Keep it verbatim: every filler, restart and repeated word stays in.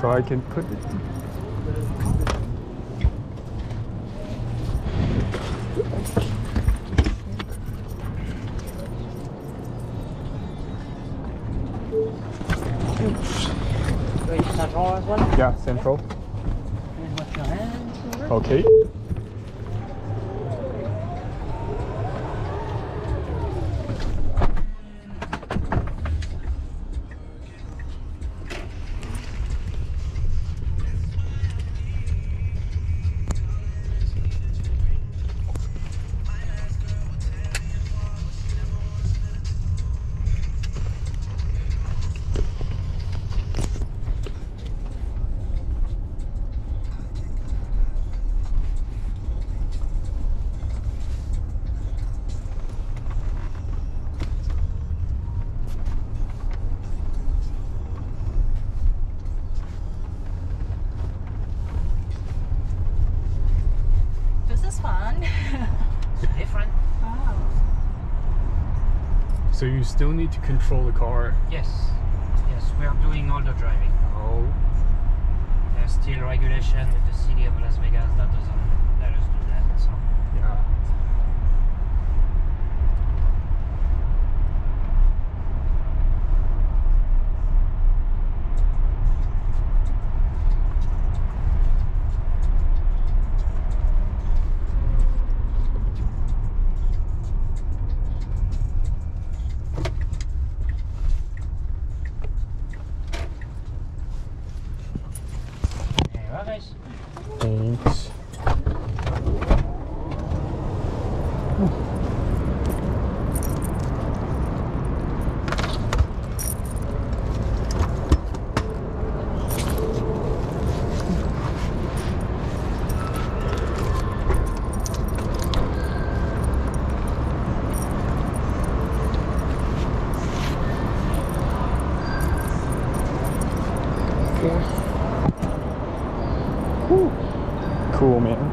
so I can put it. Central as well? Yeah, central. And what's your hand? Okay. This is fun. Different? Wow. So you still need to control the car. Yes. Yes, we are doing all the driving. Oh. There's still regulation with the city of Las Vegas that doesn't let us do that. So Yeah. there you are, guys. Thanks. Cool, man.